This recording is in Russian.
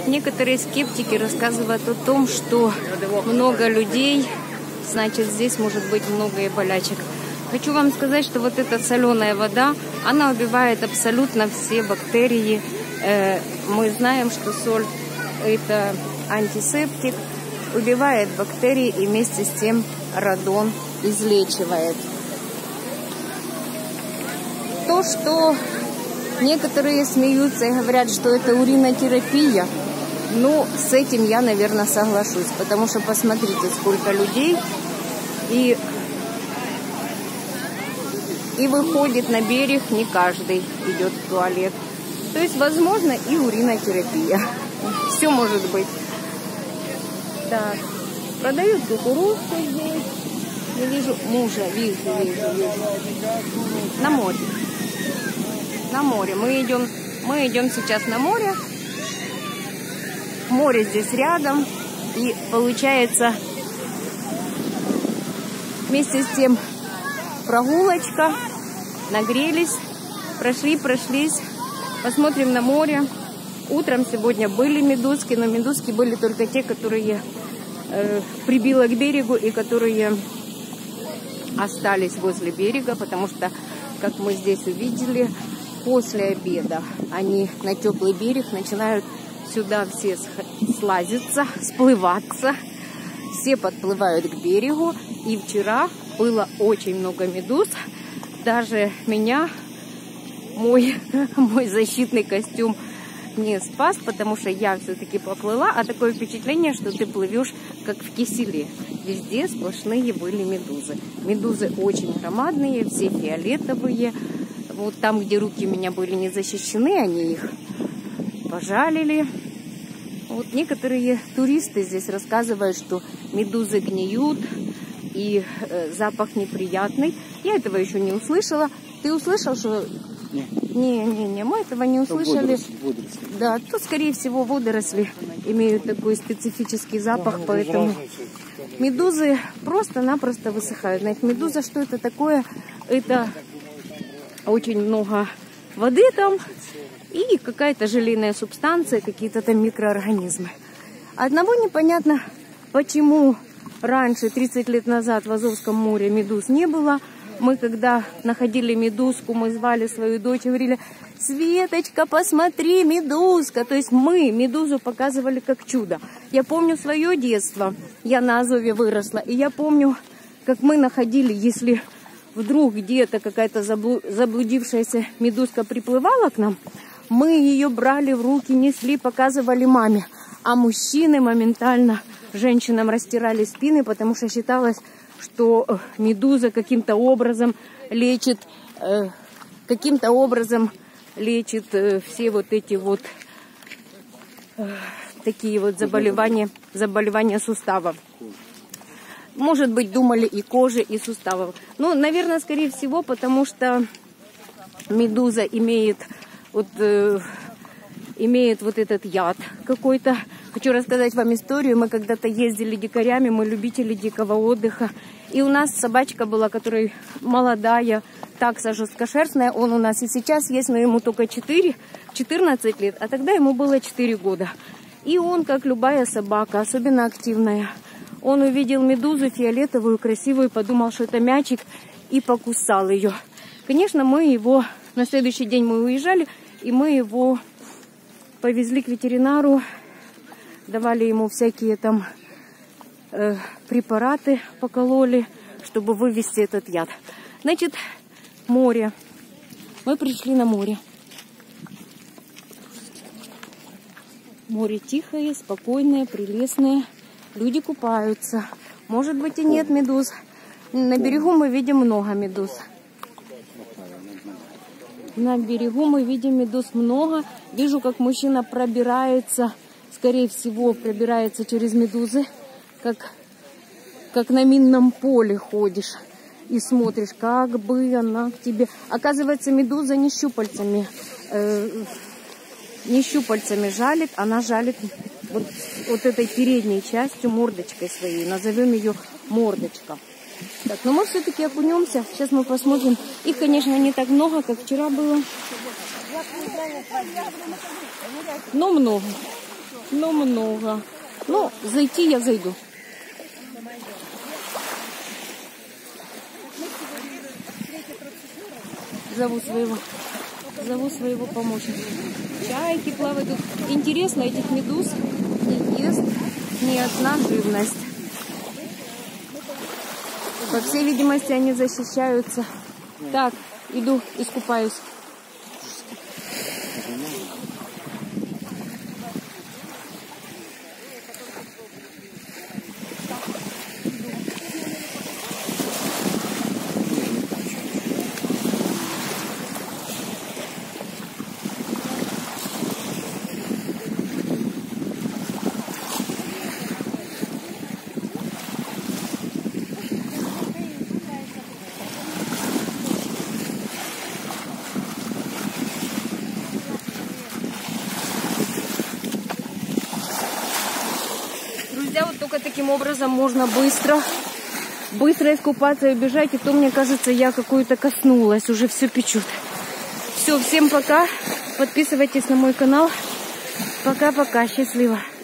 Некоторые скептики рассказывают о том, что много людей, значит, здесь может быть много и болячек. Хочу вам сказать, что вот эта соленая вода, она убивает абсолютно все бактерии. Мы знаем, что соль – это антисептик, убивает бактерии и вместе с тем радон излечивает. То, что некоторые смеются и говорят, что это уринотерапия, ну, с этим я, наверное, соглашусь, потому что посмотрите, сколько людей и выходит на берег, не каждый идет в туалет. То есть, возможно, и уринотерапия. Все может быть. Так, продают кукурузу здесь. Я вижу мужа, вижу. На море. На море. Мы идем сейчас на море. Море здесь рядом. И получается вместе с тем прогулочка. Нагрелись, прошлись. Посмотрим на море. Утром сегодня были медузки, но медузки были только те, которые прибило к берегу и которые остались возле берега, потому что, как мы здесь увидели, после обеда они на теплый берег начинают сюда все слазиться, сплываться. Все подплывают к берегу. И вчера было очень много медуз. Даже меня мой защитный костюм не спас, потому что я все-таки поплыла, а такое впечатление, что ты плывешь как в киселе. Везде сплошные были медузы. Медузы очень громадные, все фиолетовые. Вот там, где руки у меня были не защищены, они их пожалили. Вот некоторые туристы здесь рассказывают, что медузы гниют и запах неприятный. Я этого еще не услышала. Ты услышал, что... Не, мы этого не услышали. Водоросли. Да, то, скорее всего, водоросли имеют такой специфический запах, поэтому медузы просто-напросто высыхают. Знаете, медуза, что это такое? Это очень много воды там и какая-то желейная субстанция, какие-то там микроорганизмы. Одного непонятно, почему раньше, 30 лет назад, в Азовском море медуз не было. Мы, когда находили медузку, мы звали свою дочь и говорили: «Светочка, посмотри, медузка!» То есть мы медузу показывали как чудо. Я помню свое детство. Я на Азове выросла. И я помню, как мы находили, если вдруг где-то какая-то заблудившаяся медузка приплывала к нам, мы ее брали в руки, несли, показывали маме. А мужчины моментально женщинам растирали спины, потому что считалось, что медуза каким-то образом лечит все вот эти вот такие вот заболевания суставов. Может быть, думали и кожи, и суставов. Ну, наверное, скорее всего, потому что медуза имеет вот этот яд какой-то. Хочу рассказать вам историю. Мы когда-то ездили дикарями, мы любители дикого отдыха. И у нас собачка была, которая молодая, такса жесткошерстная. Он у нас и сейчас есть, но ему только 14 лет, а тогда ему было 4 года. И он, как любая собака, особенно активная, он увидел медузу фиолетовую, красивую, подумал, что это мячик, и покусал ее. Конечно, мы его, на следующий день мы уезжали, и мы его повезли к ветеринару, давали ему всякие там препараты, покололи, чтобы вывести этот яд. Значит, море. Мы пришли на море. Море тихое, спокойное, прелестное. Люди купаются. Может быть, и нет медуз. На берегу мы видим много медуз. На берегу мы видим медуз много. Вижу, как мужчина пробирается, скорее всего, пробирается через медузы, как на минном поле ходишь и смотришь, как бы она к тебе... Оказывается, медуза не щупальцами жалит, она жалит вот этой передней частью, мордочкой своей. Назовем ее мордочка. Так, но мы все-таки окунемся. Сейчас мы посмотрим. Их, конечно, не так много, как вчера было. Но много. но много. Ну, зайти я зайду. Зову своего помощника. Чайки плавают. Интересно, этих медуз не ест ни одна живность. По всей видимости, они защищаются. Так, иду, искупаюсь. Друзья, вот только таким образом можно быстро искупаться и убежать. И то, мне кажется, я какую-то коснулась. Уже все печет. Все, всем пока. Подписывайтесь на мой канал. Пока-пока. Счастливо.